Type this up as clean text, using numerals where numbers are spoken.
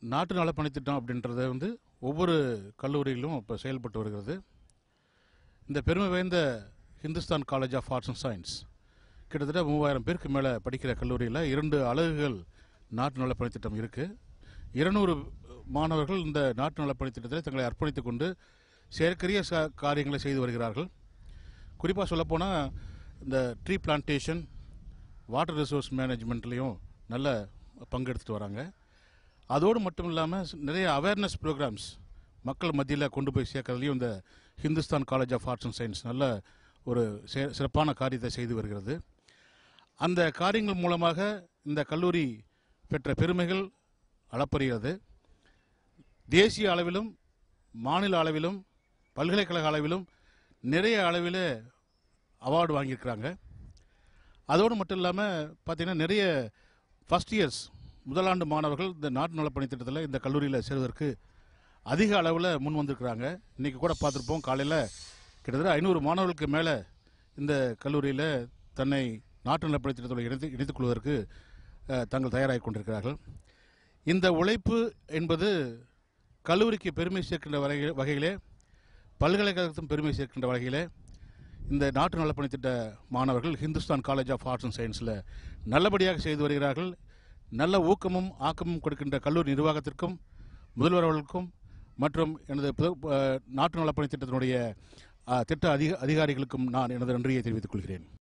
நாட்டு நலப்பணித்திட்டம் அப்படின்றது வந்து ஒவ்வொரு கல்லூரியிலும் இப்போ செயல்பட்டு வருகிறது. இந்த பெருமை வாய்ந்த Hindustan college of arts and science கிட்டத்தட்ட 3000 பேருக்கு மேலே படிக்கிற கல்லூரியில் 2 அலகுகள் நாட்டு நலப்பணித்திட்டம் இருக்குது. 200 மாணவர்கள் இந்த நாட்டு நலப்பணித்திட்டத்தில் தங்களை அர்ப்பணித்துக் கொண்டு செயற்கரிய காரியங்களை செய்து வருகிறார்கள். குறிப்பாக சொல்லப்போனால் இந்த ட்ரீ பிளான்டேஷன், வாட்டர் ரிசோர்ஸ் மேனேஜ்மெண்ட்லேயும் நல்ல பங்கெடுத்துட்டு வராங்க. அதோடு மட்டும் இல்லாமல் நிறைய அவேர்னஸ் ப்ரோக்ராம்ஸ் மக்கள் மத்தியில் கொண்டு போய் சேர்க்கறதுலையும் இந்த Hindustan college of arts and science நல்ல ஒரு சிறப்பான காரியத்தை செய்து வருகிறது. அந்த காரியங்கள் மூலமாக இந்த கல்லூரி பெற்ற பெருமைகள் அளப்பறுகிறது. தேசிய அளவிலும் மாநில அளவிலும் பல்கலைக்கழக அளவிலும் நிறைய அளவில் அவார்டு வாங்கியிருக்கிறாங்க. அதோடு மட்டும் இல்லாமல் பார்த்திங்கன்னா நிறைய ஃபஸ்ட் இயர்ஸ் முதலாண்டு மாணவர்கள் இந்த நாட்டு நலப்பணித்திட்டத்தில் இந்த கல்லூரியில் சேருவதற்கு அதிக அளவில் முன் வந்திருக்கிறாங்க. இன்றைக்கி கூட பார்த்துருப்போம், காலையில் கிட்டத்தட்ட 500 மாணவர்களுக்கு மேலே இந்த கல்லூரியில் தன்னை நாட்டு நலப்பணித்திட்டத்தோடு இணைத்துக் கொள்வதற்கு தாங்கள் தயாராகி கொண்டிருக்கிறார்கள். இந்த உழைப்பு என்பது கல்லூரிக்கு பெருமை சேர்க்கின்ற வகையிலே, பல்கலைக்கழகத்தின் பெருமை சேர்க்கின்ற வகையிலே இந்த நாட்டு நலப்பணித்திட்ட மாணவர்கள் Hindustan college of arts and சயின்ஸில் நல்லபடியாக செய்து வருகிறார்கள். நல்ல ஊக்கமும் ஆக்கமும் கொடுக்கின்ற கல்லூரி நிர்வாகத்திற்கும் முதல்வர் அவர்களுக்கும் மற்றும் எனது நாட்டு நலப்பணித்திட்டத்தினுடைய திட்ட அதிகாரிகளுக்கும் நான் எனது நன்றியை தெரிவித்துக் கொள்கிறேன்.